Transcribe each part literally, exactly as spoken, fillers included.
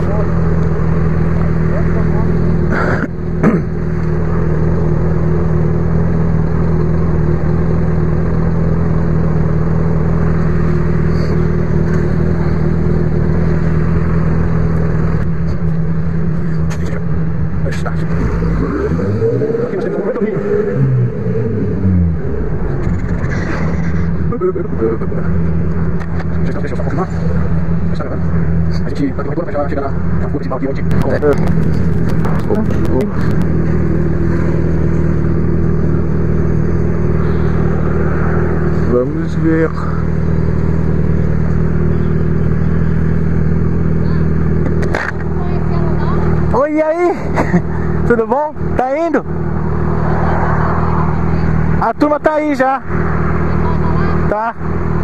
Deixa eu só confirmar. A gente vai correr para chegar na curva principal aqui onde. Vamos ver. Oi, e aí? Tudo bom? Tá indo? A turma tá aí já. Tá.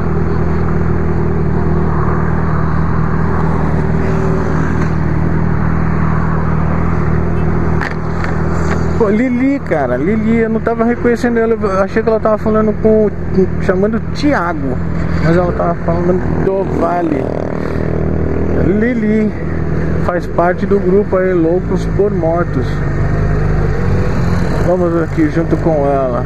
Pô, Lili, cara, Lili, eu não tava reconhecendo ela, eu achei que ela tava falando com, com chamando Thiago, mas ela tava falando do Vale. Lili faz parte do grupo aí, Loucos por Mortos. Vamos aqui junto com ela.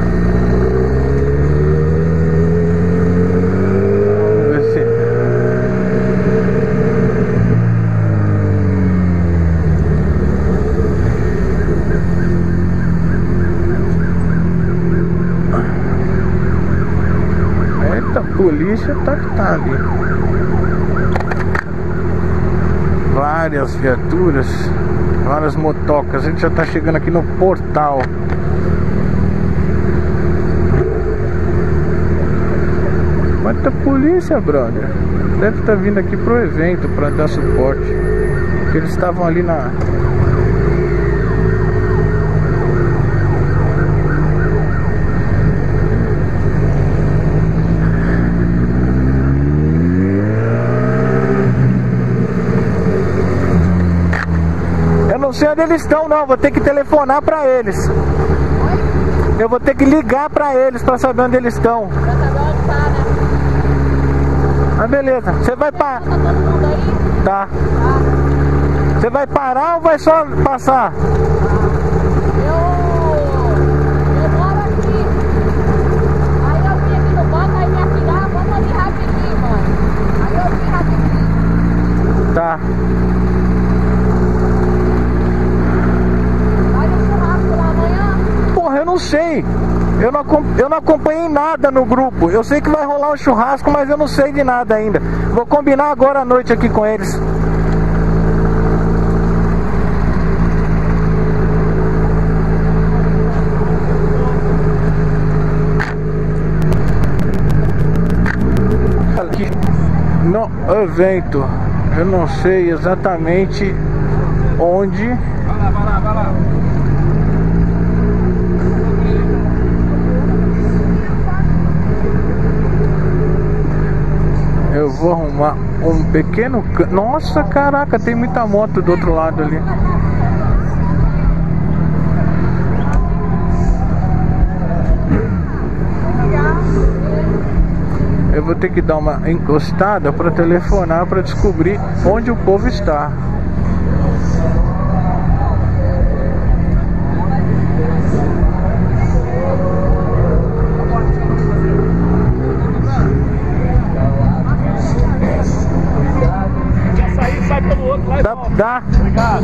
A polícia tá que tá ali. Várias viaturas, várias motocas. A gente já tá chegando aqui no portal. Quanta polícia, brother. Deve estar vindo aqui pro evento para dar suporte. Porque eles estavam ali na... Não sei onde eles estão, não. Vou ter que telefonar pra eles. Eu vou ter que ligar pra eles pra saber onde eles estão. Pra saber onde tá, né? Ah, beleza. Você vai parar? Tá todo mundo aí? Tá. Você vai parar ou vai só passar? Eu... Eu moro aqui. Aí eu vim aqui no banco, aí minha filha, ah, vamos ali rapidinho, mano. Aí eu vim rapidinho. Tá. Eu não sei, eu não, eu não acompanhei nada no grupo. Eu sei que vai rolar um churrasco, mas eu não sei de nada ainda. Vou combinar agora à noite aqui com eles. Aqui no evento, eu não sei exatamente onde. Vai lá, vai lá, vai lá. Eu vou arrumar um pequeno... Nossa, caraca, tem muita moto do outro lado ali. Eu vou ter que dar uma encostada para telefonar para descobrir onde o povo está. Dá, dá. Obrigado.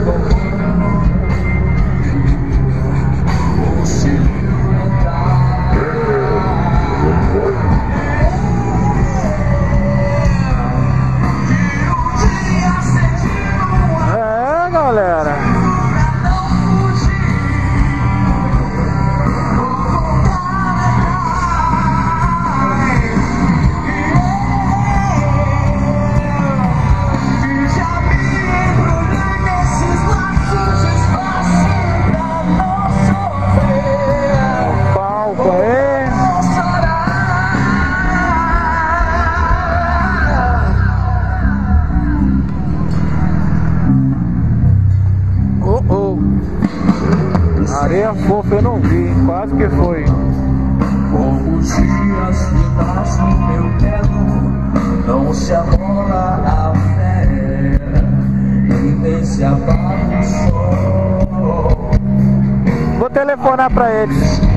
É, galera. Areia fofa eu não vi, quase que foi. Como os dias que das no meu pelo, não se amola a fé. Vou telefonar pra eles.